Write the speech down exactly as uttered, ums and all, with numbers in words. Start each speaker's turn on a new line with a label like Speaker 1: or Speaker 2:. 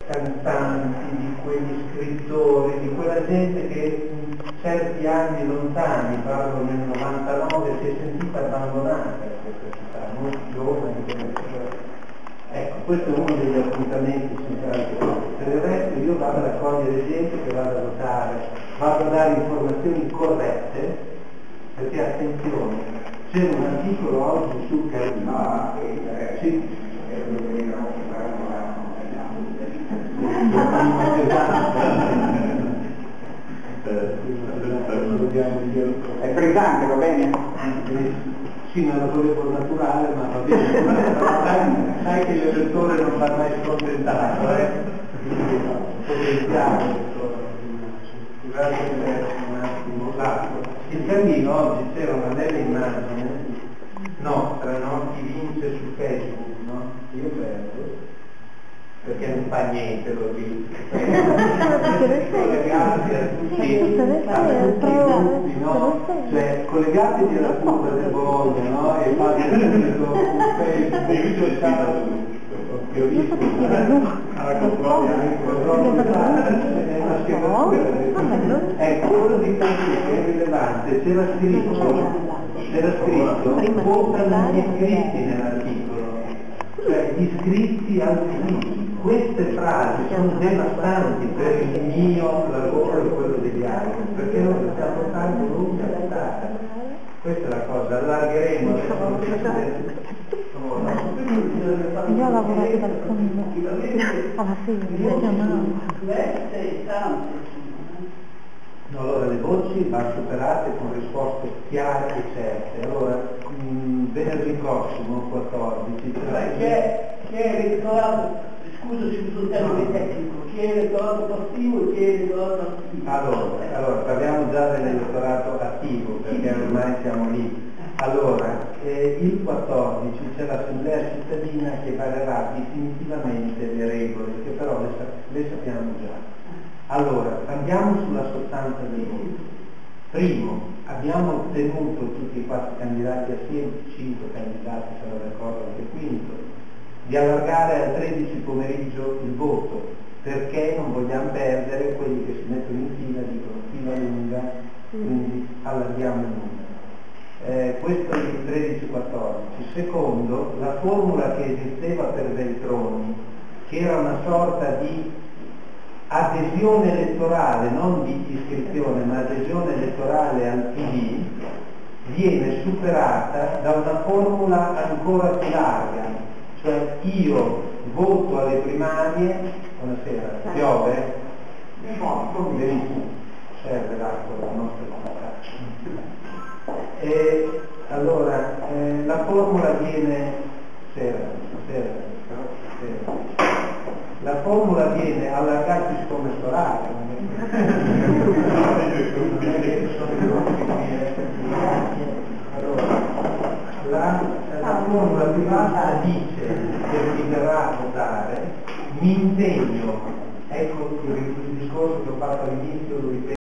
Speaker 1: cantanti, di quegli scrittori, di quella gente che in certi anni lontani, parlo nel novantanove, si è sentita abbandonata in questa città, molti giovani. Ecco, questo è uno degli appuntamenti centrali. Per il resto io vado a raccogliere gente che vado a votare, vado a dare informazioni corrette, perché attenzione, c'è un articolo oggi su Carlino, sì,
Speaker 2: è frizzante, va bene?
Speaker 1: Sì, non lo volevo naturale, ma va bene. sai, sai che l'elettore non va mai scontentato, eh? Potenziale. Scusate un attimo. Il Carlino oggi c'era una bella immagine nostra, no? Chi vince su Facebook, no? Io perdo, perché non fa niente, lo dico. Collegati a tutti, a tutti i gruppi, no? Cioè collegatevi alla curva del Bologna, no? E fate subito un Facebook, che ho visto alla controllia, ecco, quello di Facebook è rilevante, c'era scritto, c'era scritto, votano gli iscritti nell'articolo, cioè gli iscritti al P D. Queste frasi sono devastanti per il mio lavoro e quello degli altri, perché noi stiamo portando lunga votata. Questa è la cosa, allargheremo
Speaker 3: io ho lavorato dal fondo alla fine, mi chiamavo.
Speaker 1: Allora le voci vanno superate con risposte chiare e certe. Allora mh, venerdì prossimo quattordici
Speaker 4: cioè, chi è, chi è elettorato, scusa se uso il termine tecnico, chi è elettorato passivo e chi è elettorato attivo?
Speaker 1: Allora, allora parliamo già dell'elettorato attivo, perché ormai siamo lì. Allora, eh, il quattordici c'è l'assemblea cittadina che varerà definitivamente le regole, che però le, le sappiamo già. Allora, andiamo sulla sostanza dei voti. Primo, abbiamo ottenuto tutti i quattro candidati assieme, cinque candidati sono d'accordo anche quinto, di allargare al tredici pomeriggio il voto, perché non vogliamo perdere quelli che si mettono in fila, dicono fila lunga, quindi allarghiamo il numero. Eh, questo è il tredici quattordici. Secondo, la formula che esisteva per Veltroni, che era una sorta di adesione elettorale, non di iscrizione, ma adesione elettorale al P D, viene superata da una formula ancora più larga, cioè io voto alle primarie, buonasera, piove? Benissimo, serve l'acqua alla nostra città. E allora eh, la formula viene, sera, sera, sera. La formula viene allargata siccome storata, allora, la, la formula privata dice che chi verrà a votare mi impegno, ecco il, il discorso che ho fatto all'inizio, lo